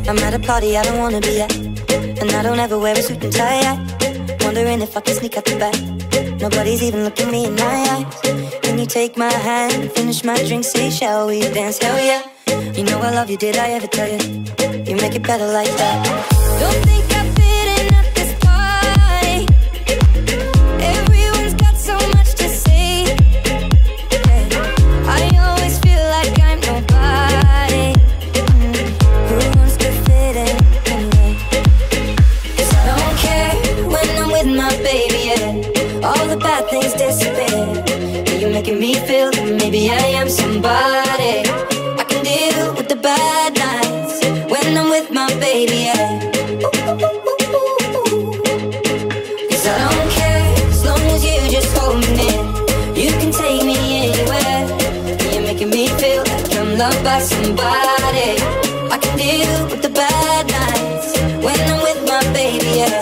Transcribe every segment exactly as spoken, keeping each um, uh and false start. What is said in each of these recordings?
I'm at a party I don't wanna be at, and I don't ever wear a suit and tie. Wondering if I can sneak out the back. Nobody's even looking me in my eyes. Can you take my hand, finish my drink, say shall we dance? Hell yeah. You know I love you, did I ever tell you? You make it better like that. Don't think I fit in at this party. Everyone's got so much to say. Yeah. I always feel like I'm nobody. Mm. Who wants to fit in anyway? 'Cause I don't care when I'm with my baby, yeah. All the bad things disappear. You're making me feel that maybe I am somebody. I can deal with the bad nights when I'm with my baby, yeah. Cause I don't care, as long as you just hold me near. You can take me anywhere. You're making me feel like I'm loved by somebody. I can deal with the bad nights when I'm with my baby, yeah.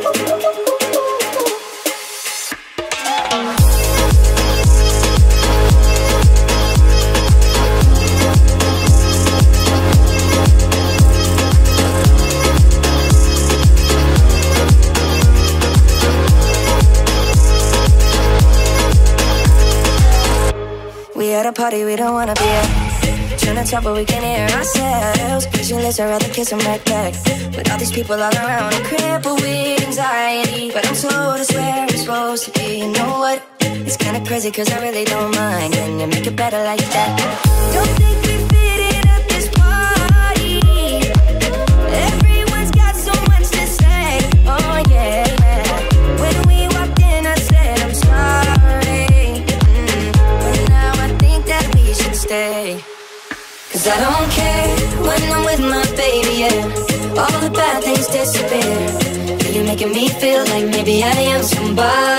We at a party we don't wanna be at. Trying to talk but we can hear ourselves. Pictureless, I'd rather kiss them right back. With all these people all around, I'm crippled with anxiety. But I'm told it's where I'm supposed to be. You know what? It's kinda crazy cause I really don't mind. Can you make it better like that? Don't think we fit in at this party. Everyone's got so much to say. Oh yeah, yeah. When we walked in I said I'm sorry. Stay. Cause I don't care when I'm with my baby, yeah. All the bad things disappear. You're making me feel like maybe I am somebody.